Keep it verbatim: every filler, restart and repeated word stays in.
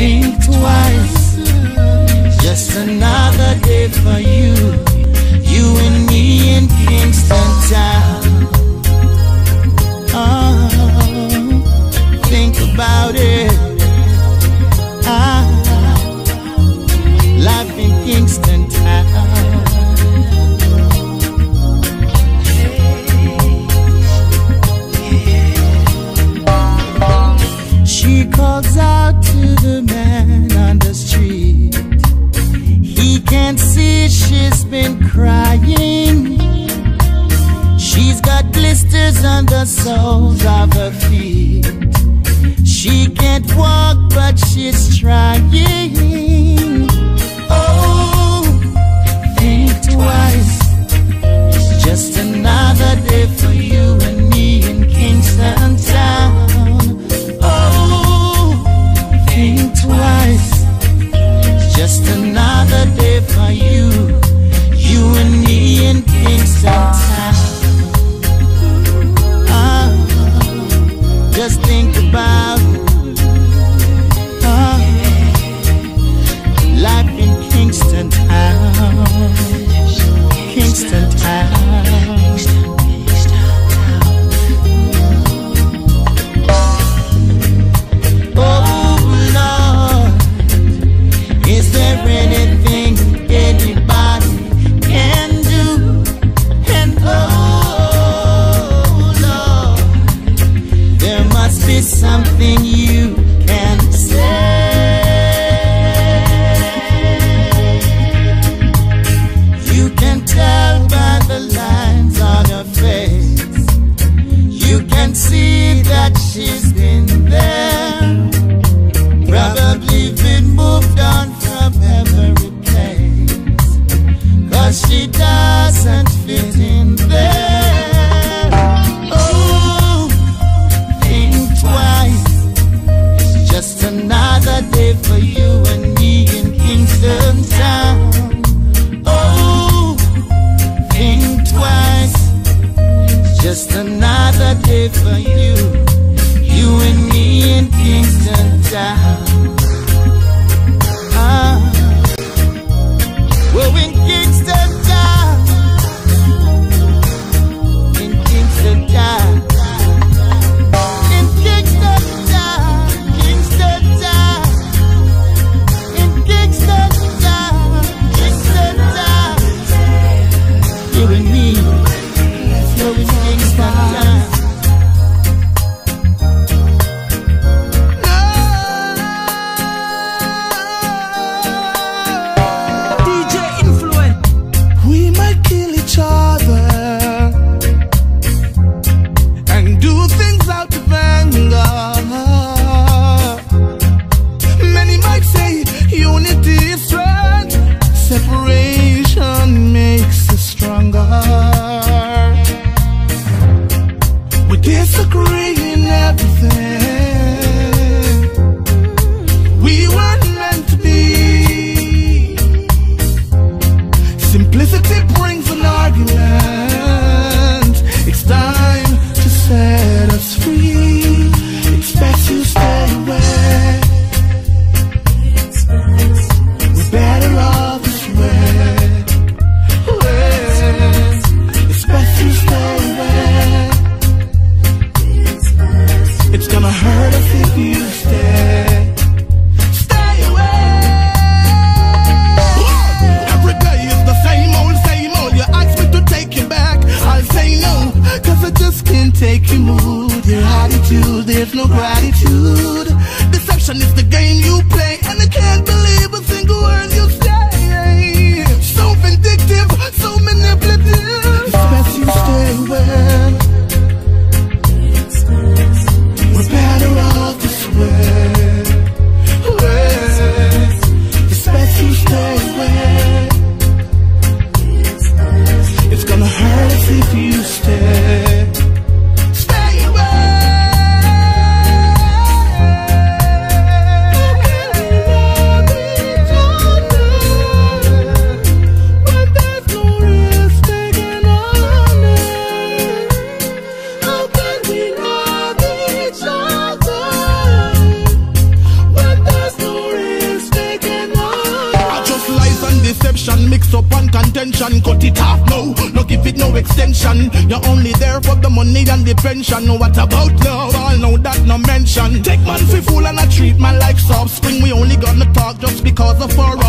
think twice. Just another day for you, you and me in Kingston Town. Oh, think about it. Ah, life in Kingston Town. She calls out to the man on the street. He can't see she's been crying. She's got blisters on the soles of her feet. She can't walk but she's trying. Oh, think twice. Just another day for you and me in Kingston Town. Think twice. Just another day for you, you and me in Kingston Town. Ah, just think about ah, life in Kingston Town. Kingston Town. Anything anybody can do, and oh Lord, there must be something you can say. You can tell by the lines on her face. You can see that she's been there, probably been moved on from every place, 'cause she doesn't fit in there. Oh, think twice. Just another day for you and me in Kingston Town. Oh, think twice. Just another day for you, you and me in Kingston Town. We're in Kingston Town, in Kingston Town, in Kingston Town, Kingston Town, in Kingston Town, Kingston Town. You and me, we're in Kingston Town. deception, mix up and contention. Cut it off now, no give it no extension. You're only there for the money and the pension. What about love? All know that no mention. Take man fi fool and I treat man like soft spring. We only gonna talk just because of our